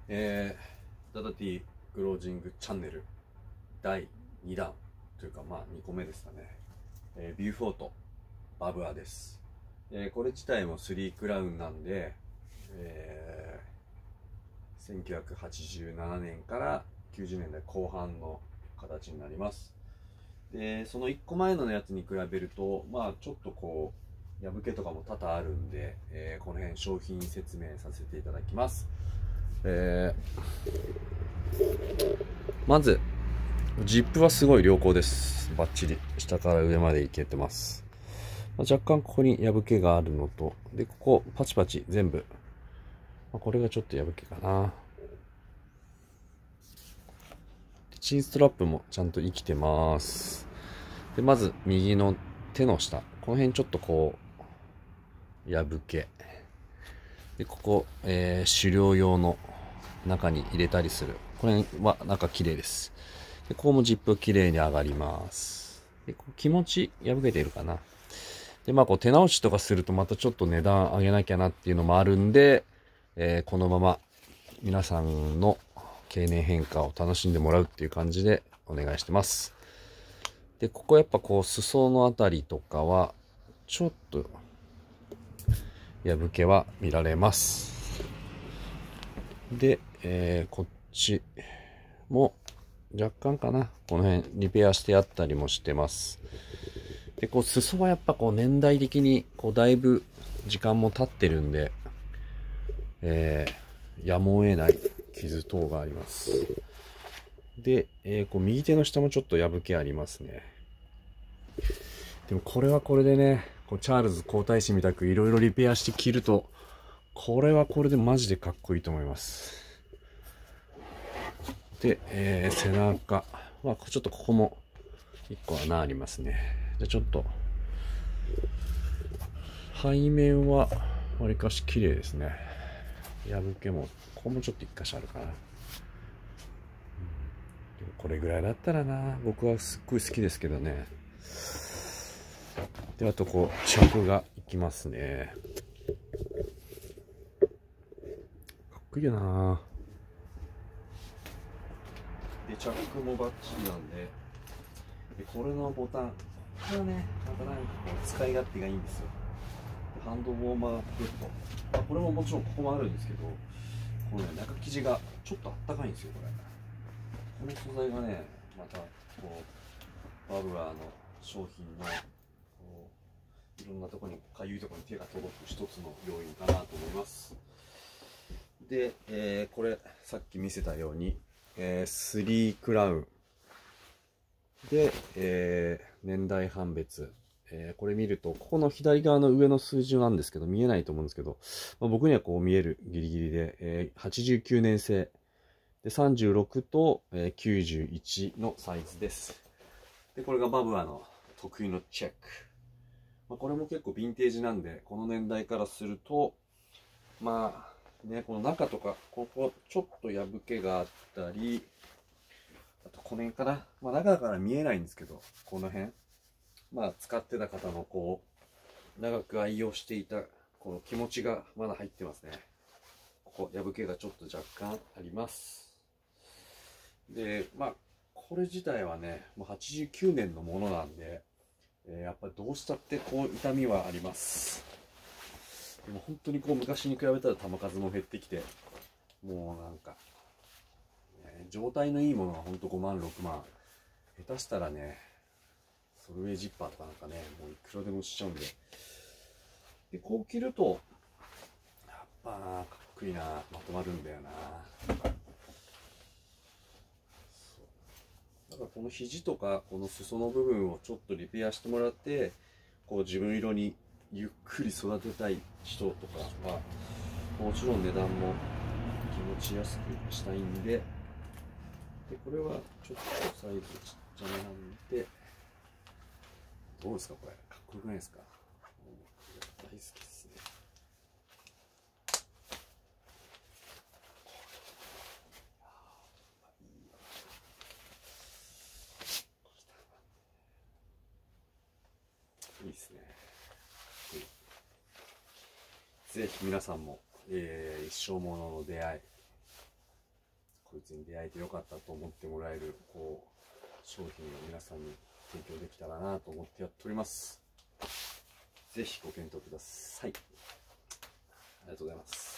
ダダティクロージングチャンネル第2弾というか2個目ですかね。ビューフォートバブアです。これ自体も3クラウンなんで、1987年から90年代後半の形になります。で、その1個前のやつに比べると、ちょっとこう破けとかも多々あるんで、この辺商品説明させていただきます。まずジップはすごい良好です。バッチリ下から上までいけてます。若干ここに破けがあるのと、でここパチパチ全部、これがちょっと破けかな。チンストラップもちゃんと生きてます。でまず右の手の下、この辺ちょっとこう破けで、ここ、狩猟用の中に入れたりする、これは中綺麗です。でここもジップ綺麗に上がります。でここ気持ち破けているかな。でこう手直しとかするとまたちょっと値段上げなきゃなっていうのもあるんで、このまま皆さんの経年変化を楽しんでもらうっていう感じでお願いしてます。でここやっぱこう裾のあたりとかはちょっと破けは見られます。で、こっちも若干かな、この辺リペアしてあったりもしてます。でこう裾はやっぱこう年代的にこうだいぶ時間も経ってるんで、やむを得ない傷等があります。で、こう右手の下もちょっと破けありますね。でもこれはこれでね、こうチャールズ皇太子みたくいろいろリペアして着ると、これはこれでマジでかっこいいと思います。で、背中はちょっとここも1個穴ありますね。じゃあちょっと背面はわりかし綺麗ですね。破けもここもちょっと1箇所あるかな。でもこれぐらいだったらな、僕はすっごい好きですけどね。であとこう着がいきますね。かっこいいよな。で着もバッチリなんで、これのボタン、これはね、またなんかこう使い勝手がいいんですよ。ハンドウォーマーポケット、これももちろんここもあるんですけど、このね、中生地がちょっとあったかいんですよ。この素材がね、またこうバブアーの商品のこういろんなところに、かゆいところに手が届く一つの要因かなと思います。で、これさっき見せたように、3クラウンで、年代判別、これ見るとここの左側の上の数字なんですけど見えないと思うんですけど、僕にはこう見えるギリギリで、89年製で36と、91のサイズです。でこれがバブアの得意のチェック、これも結構ヴィンテージなんで、この年代からするとね、この中とかここちょっと破けがあったり、あとこの辺かな、中から見えないんですけど、この辺使ってた方のこう長く愛用していたこの気持ちがまだ入ってますね。ここ破けがちょっと若干あります。でこれ自体はね、もう89年のものなんで、やっぱりどうしたってこう痛みはあります。でも本当にこう昔に比べたら球数も減ってきて、もうなんか、状態のいいものは本当5万6万、下手したらねソルウェイジッパーとかなんかね、もういくらでもしちゃうんで、こう着るとやっぱかっこいいな、まとまるんだよな。だからこの肘とかこの裾の部分をちょっとリペアしてもらって、こう自分色にゆっくり育てたい人とかはもちろん値段も気持ちやすくしたいんで、これはちょっとサイズちっちゃめなんで、どうですかこれ、かっこよくないですか。大好きですね。いいですね。ぜひ皆さんも、一生ものの出会い物に出会えてよかったと思ってもらえる、商品を皆さんに提供できたらなと思ってやっております。ぜひご検討ください。ありがとうございます。